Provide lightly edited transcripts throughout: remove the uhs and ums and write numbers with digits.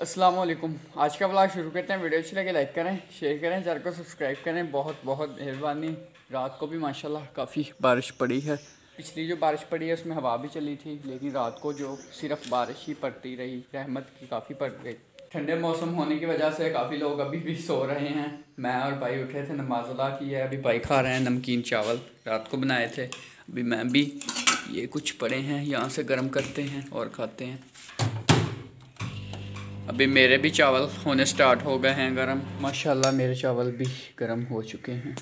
अस्सलाम वालेकुम। आज का व्लॉग शुरू करते हैं। वीडियो अच्छी लगे लाइक करें, शेयर करें, चैनल को सब्सक्राइब करें। बहुत बहुत मेहरबानी। रात को भी माशाल्लाह काफ़ी बारिश पड़ी है। पिछली जो बारिश पड़ी है उसमें हवा भी चली थी, लेकिन रात को जो सिर्फ बारिश ही पड़ती रही, रहमत की काफ़ी पड़ गई। ठंडे मौसम होने की वजह से काफ़ी लोग अभी भी सो रहे हैं। मैं और भाई उठे थे, नमाज अदा की है, अभी भाई खा रहे हैं नमकीन चावल, रात को बनाए थे। अभी मैं भी ये कुछ पड़े हैं, यहाँ से गर्म करते हैं और खाते हैं। अभी मेरे भी चावल होने स्टार्ट हो गए हैं गरम। माशाल्लाह मेरे चावल भी गरम हो चुके हैं।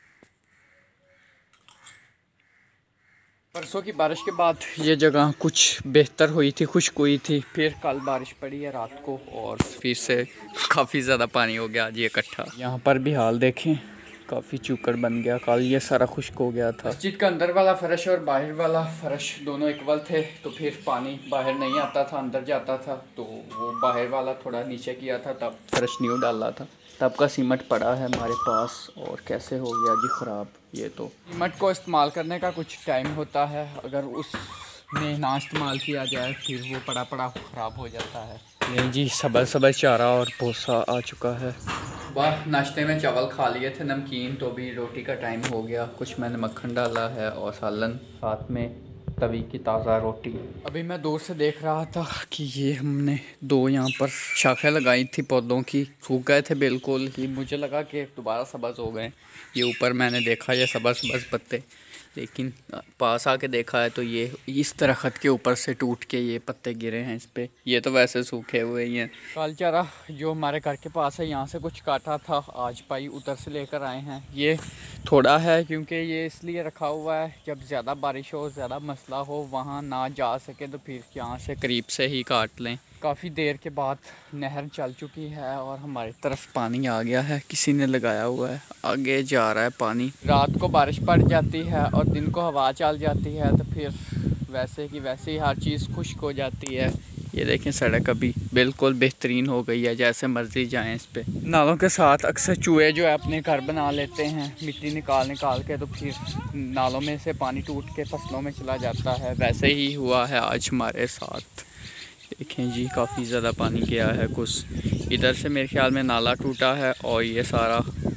परसों की बारिश के बाद ये जगह कुछ बेहतर हुई थी, खुश्क हुई थी। फिर कल बारिश पड़ी है रात को और फिर से काफ़ी ज़्यादा पानी हो गया आज ये इकट्ठा। यहाँ पर भी हाल देखें, काफ़ी चूकड़ बन गया। कल ये सारा खुश्क हो गया था। मस्जिद का अंदर वाला फर्श और बाहर वाला फर्श दोनों इक्वल थे, तो फिर पानी बाहर नहीं आता था, अंदर जाता था। तो वो बाहर वाला थोड़ा नीचे किया था, तब फर्श न्यू डाला था। तब का सीमेंट पड़ा है हमारे पास और कैसे हो गया जी ख़राब। ये तो सीमेंट को इस्तेमाल करने का कुछ टाइम होता है, अगर उसमें ना इस्तेमाल किया जाए फिर वो पड़ा पड़ा ख़राब हो जाता है। नहीं जी, सबर सबर चारा और भूसा आ चुका है। वाह, नाश्ते में चावल खा लिए थे नमकीन, तो भी रोटी का टाइम हो गया। कुछ मैंने मक्खन डाला है और सालन, साथ में तवी की ताज़ा रोटी। अभी मैं दूर से देख रहा था कि ये हमने दो यहाँ पर शाखें लगाई थी पौधों की, सूख गए थे बिल्कुल ही। मुझे लगा कि दोबारा सब्ज़ हो गए। ये ऊपर मैंने देखा ये सब्ज़ सब्ज़ पत्ते, लेकिन पास आके देखा है तो ये इस दरख्त के ऊपर से टूट के ये पत्ते गिरे हैं इस पे। ये तो वैसे सूखे हुए ही हैं। कल चारा जो हमारे घर के पास है, यहाँ से कुछ काटा था, आज भाई उधर से लेकर आए हैं। ये थोड़ा है क्योंकि ये इसलिए रखा हुआ है, जब ज़्यादा बारिश हो, ज़्यादा मसला हो, वहाँ ना जा सके तो फिर यहाँ से करीब से ही काट लें। काफ़ी देर के बाद नहर चल चुकी है और हमारी तरफ पानी आ गया है, किसी ने लगाया हुआ है, आगे जा रहा है पानी। रात को बारिश पड़ जाती है और दिन को हवा चल जाती है, तो फिर वैसे की वैसे ही हर चीज़ खुश्क हो जाती है। ये देखें सड़क अभी बिल्कुल बेहतरीन हो गई है, जैसे मर्जी जाएं इस पे। नालों के साथ अक्सर चूहे जो है अपने घर बना लेते हैं, मिट्टी निकाल निकाल के, तो फिर नालों में से पानी टूट के फसलों में चला जाता है। वैसे ही हुआ है आज हमारे साथ। देखें जी, काफ़ी ज़्यादा पानी गया है। कुछ इधर से मेरे ख्याल में नाला टूटा है और ये सारा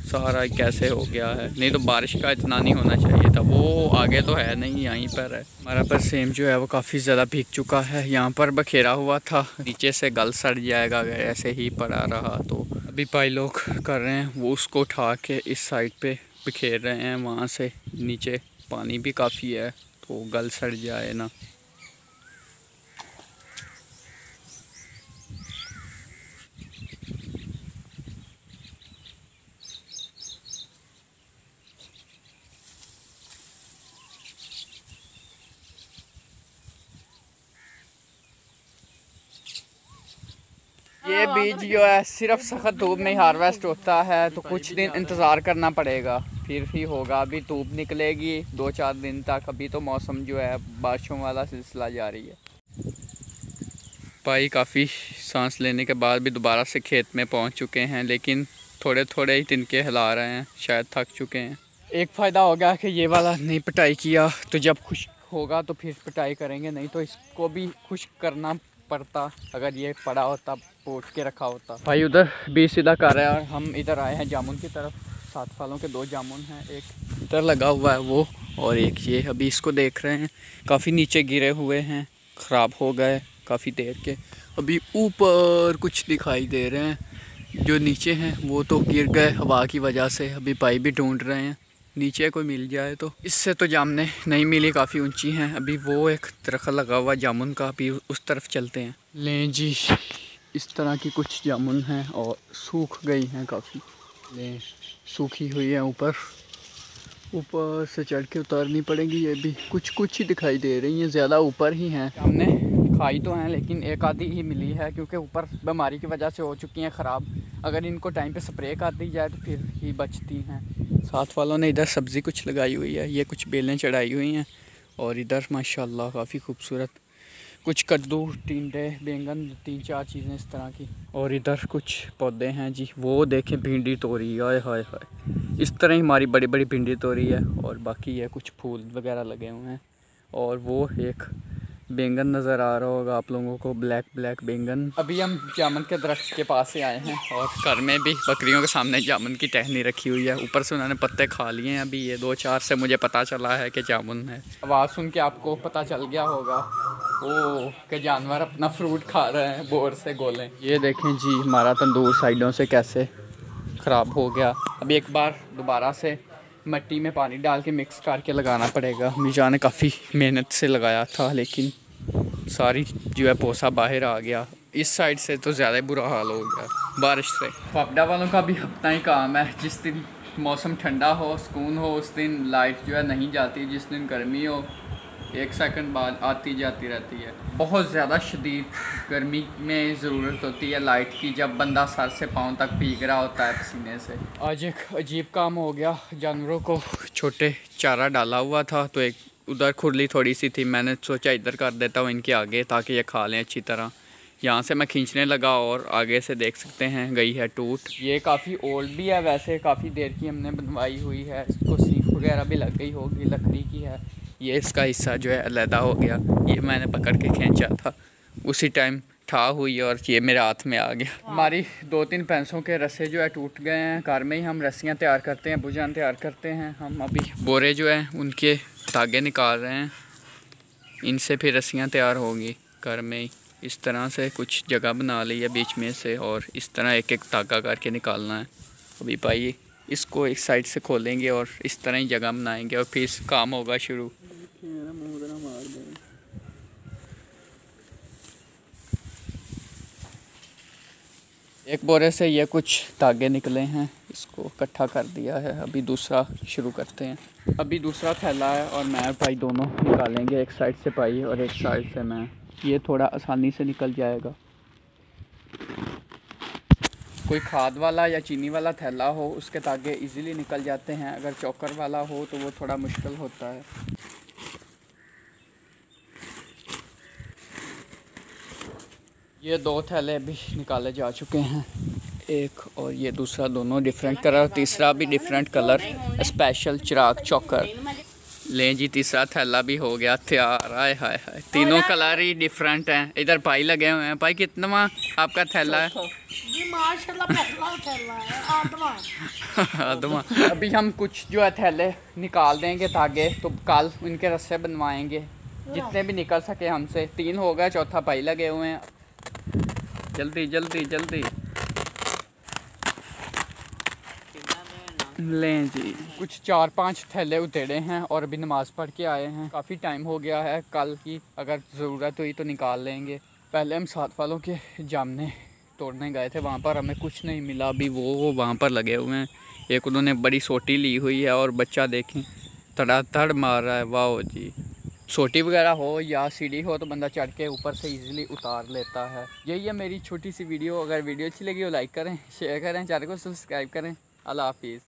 कैसे हो गया है। नहीं तो बारिश का इतना नहीं होना चाहिए था। वो आगे तो है नहीं, यहीं पर है। हमारा पर सेम जो है वो काफ़ी ज़्यादा भीग चुका है। यहाँ पर बखेरा हुआ था, नीचे से गल सड़ जाएगा अगर ऐसे ही पड़ा रहा तो। अभी भाई लोग कर रहे हैं, वो उसको उठा के इस साइड पे बिखेर रहे हैं। वहाँ से नीचे पानी भी काफ़ी है तो गल सड़ जाए ना। ये बीज जो है सिर्फ सख्त धूप में हार्वेस्ट होता है, तो कुछ दिन इंतज़ार करना पड़ेगा फिर ही होगा। अभी धूप निकलेगी 2-4 दिन तक। अभी तो मौसम जो है बारिशों वाला सिलसिला जारी है। भाई काफ़ी सांस लेने के बाद भी दोबारा से खेत में पहुंच चुके हैं, लेकिन थोड़े थोड़े ही तिनके हिला रहे हैं, शायद थक चुके हैं। एक फ़ायदा हो गया कि ये वाला नहीं पिटाई किया, तो जब खुश्क होगा तो फिर पिटाई करेंगे, नहीं तो इसको भी खुश्क करना पड़ता। अगर ये पड़ा होता, पोंछ के रखा होता। भाई उधर बीज सीधा कर रहा है और हम इधर आए हैं जामुन की तरफ। 7 फलों के 2 जामुन हैं, एक इधर लगा हुआ है वो, और एक ये। अभी इसको देख रहे हैं, काफ़ी नीचे गिरे हुए हैं, ख़राब हो गए काफ़ी देर के। अभी ऊपर कुछ दिखाई दे रहे हैं, जो नीचे हैं वो तो गिर गए हवा की वजह से। अभी भाई भी ढूंढ रहे हैं, नीचे कोई मिल जाए तो। इससे तो जामुन नहीं मिली, काफ़ी ऊंची हैं। अभी वो एक दरख्त लगा हुआ जामुन का, अभी उस तरफ चलते हैं। लें जी, इस तरह की कुछ जामुन हैं और सूख गई हैं काफ़ी। लें, सूखी हुई है, ऊपर से चढ़ के उतारनी पड़ेगी। ये भी कुछ ही दिखाई दे रही हैं, ज़्यादा ऊपर ही हैं। हमने खाई तो हैं लेकिन एक आधी ही मिली है, क्योंकि ऊपर बीमारी की वजह से हो चुकी हैं ख़राब। अगर इनको टाइम पे स्प्रे कर दी जाए तो फिर ही बचती हैं। साथ वालों ने इधर सब्ज़ी कुछ लगाई हुई है, ये कुछ बेलें चढ़ाई हुई हैं। और इधर माशाल्लाह काफ़ी खूबसूरत कुछ कद्दू, टिंडे, बैंगन, 3-4 चीज़ें इस तरह की। और इधर कुछ पौधे हैं जी, वो देखें भिंडी तोरी, आए हाय हाय। इस तरह ही हमारी बड़ी बड़ी भिंडी तोरी है। और बाकी ये कुछ फूल वगैरह लगे हुए हैं। और वो एक बैंगन नज़र आ रहा होगा आप लोगों को, ब्लैक ब्लैक बैंगन। अभी हम जामुन के दरख्त के पास से आए हैं और घर में भी बकरियों के सामने जामुन की टहनी रखी हुई है। ऊपर से उन्होंने पत्ते खा लिए हैं। अभी ये 2-4 से मुझे पता चला है कि जामुन है। आवाज़ सुन के आपको पता चल गया होगा ओ कि जानवर अपना फ्रूट खा रहे हैं बोर से गोले। ये देखें जी हमारा तंदूर साइडों से कैसे ख़राब हो गया। अभी एक बार दोबारा से मिट्टी में पानी डाल के मिक्स करके लगाना पड़ेगा। मीजा ने काफ़ी मेहनत से लगाया था लेकिन सारी जो है पोसा बाहर आ गया। इस साइड से तो ज़्यादा बुरा हाल हो गया बारिश से। पापड़ा वालों का भी अपना ही काम है। जिस दिन मौसम ठंडा हो, सुकून हो, उस दिन लाइट जो है नहीं जाती। जिस दिन गर्मी हो 1 सेकंड बाद आती जाती रहती है। बहुत ज़्यादा शदीद गर्मी में ज़रूरत होती है लाइट की, जब बंदा सर से पाँव तक भीग रहा होता है पसीने से। आज एक अजीब काम हो गया। जानवरों को छोटे चारा डाला हुआ था तो एक उधर खुरली थोड़ी सी थी, मैंने सोचा इधर कर देता हूँ इनके आगे ताकि ये खा लें अच्छी तरह। यहाँ से मैं खींचने लगा और आगे से देख सकते हैं गई है टूट। ये काफ़ी ओल्ड भी है, वैसे काफ़ी देर की हमने बनवाई हुई है। इसको सीख वगैरह भी लग गई होगी, लकड़ी की है। ये इसका हिस्सा जो है अलहदा हो गया। ये मैंने पकड़ के खींचा था, उसी टाइम ठा हुई और ये मेरे हाथ में आ गया। हमारी 2-3 भैंसों के रस्से जो है टूट गए हैं। घर में ही हम रस्सियाँ तैयार करते हैं, बुझान तैयार करते हैं। हम अभी बोरे जो है उनके धागे निकाल रहे हैं, इनसे फिर रस्सियाँ तैयार होंगी घर में ही। इस तरह से कुछ जगह बना ली है बीच में से और इस तरह एक एक धागा करके निकालना है। अभी भाई इसको एक साइड से खोलेंगे और इस तरह ही जगह बनाएंगे और फिर काम होगा शुरू। एक बोरे से ये कुछ धागे निकले हैं, इसको इकट्ठा कर दिया है। अभी दूसरा शुरू करते हैं। अभी दूसरा थैला है और मैं भाई दोनों निकालेंगे, एक साइड से भाई और एक साइड से मैं। ये थोड़ा आसानी से निकल जाएगा। कोई खाद वाला या चीनी वाला थैला हो उसके धागे इजीली निकल जाते हैं। अगर चौकर वाला हो तो वो थोड़ा मुश्किल होता है। ये 2 थैले भी निकाले जा चुके हैं, एक और ये दूसरा, दोनों डिफरेंट कलर, तीसरा भी डिफरेंट कलर, स्पेशल चिराग चौकर। लें जी तीसरा थैला भी हो गया तैयार। आए हाय हाय, तीनों कलर ही डिफरेंट हैं। इधर भाई लगे हुए हैं। भाई कितना आपका थैला है? जी माशाल्लाह पहला थैला है, आदमा। अभी हम कुछ जो है थैले निकाल देंगे धागे, तो कल इनके रस्से बनवाएंगे जितने भी निकल सके हमसे। 3 हो गए, चौथा भाई लगे हुए हैं। जल्दी जल्दी जल्दी लें जी। कुछ 4-5 थैले उतेरे हैं और अभी नमाज़ पढ़ के आए हैं। काफ़ी टाइम हो गया है, कल की अगर ज़रूरत हुई तो निकाल लेंगे। पहले हम साथ वालों के जामने तोड़ने गए थे, वहाँ पर हमें कुछ नहीं मिला। अभी वो वहाँ पर लगे हुए हैं। एक उन्होंने बड़ी सोटी ली हुई है और बच्चा देखें धड़ाधड़ मार रहा है। वाह जी, सोटी वगैरह हो या सीढ़ी हो तो बंदा चढ़ के ऊपर से इजीली उतार लेता है। यही है मेरी छोटी सी वीडियो। अगर वीडियो अच्छी लगी हो लाइक करें, शेयर करें, चैनल को सब्सक्राइब करें। अल्लाह हाफिज़।